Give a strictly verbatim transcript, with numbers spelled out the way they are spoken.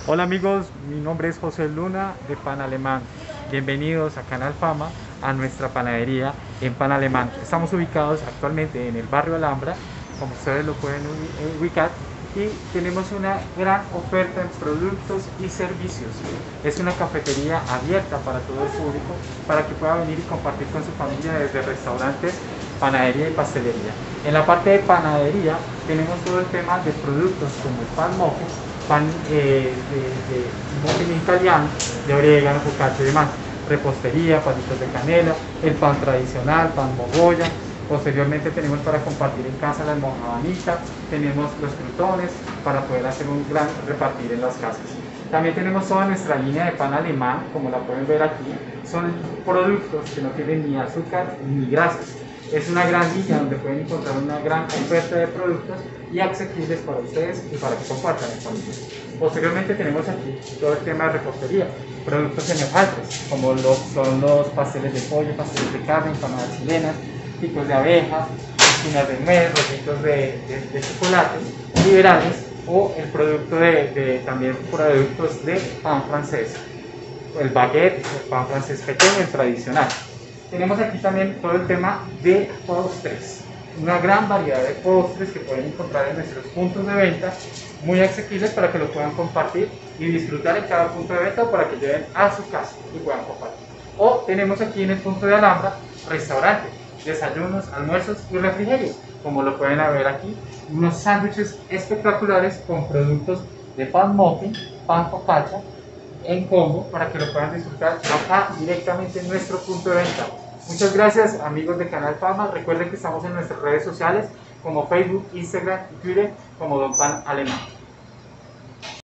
Hola amigos, mi nombre es José Luna de Pan Alemán. Bienvenidos a Canal Fama, a nuestra panadería en Pan Alemán. Estamos ubicados actualmente en el barrio Alhambra, como ustedes lo pueden eh, ubicar, y tenemos una gran oferta en productos y servicios. Es una cafetería abierta para todo el público, para que pueda venir y compartir con su familia desde restaurantes, panadería y pastelería. En la parte de panadería tenemos todo el tema de productos como el pan muffin, pan eh, de, de muffin italiano, de orégano, focaccia y demás, repostería, palitos de canela, el pan tradicional, pan mogolla. Posteriormente tenemos para compartir en casa la almohadanita, tenemos los crutones para poder hacer un gran repartir en las casas. También tenemos toda nuestra línea de pan alemán, como la pueden ver aquí. Son productos que no tienen ni azúcar ni grasas. Es una gran línea donde pueden encontrar una gran oferta de productos y accesibles para ustedes y para que compartan en familia. Posteriormente tenemos aquí todo el tema de repostería, productos semejantes, como los, son los pasteles de pollo, pasteles de carne, empanadas chilenas, picos de abeja, espinas de nuez, rollitos de, de, de chocolate, liberales, o el producto de, de también productos de pan francés, el baguette, el pan francés pequeño, el tradicional. Tenemos aquí también todo el tema de postres, una gran variedad de postres que pueden encontrar en nuestros puntos de venta, muy asequibles para que lo puedan compartir y disfrutar en cada punto de venta o para que lleven a su casa y puedan compartir. O tenemos aquí en el punto de Alhambra, restaurante, desayunos, almuerzos y refrigerios, como lo pueden ver aquí, unos sándwiches espectaculares con productos de pan muffin, pan focaccia, en combo para que lo puedan disfrutar acá directamente en nuestro punto de venta. Muchas gracias amigos de Canal Fama, recuerden que estamos en nuestras redes sociales como Facebook, Instagram y Twitter como Don Pan Alemán.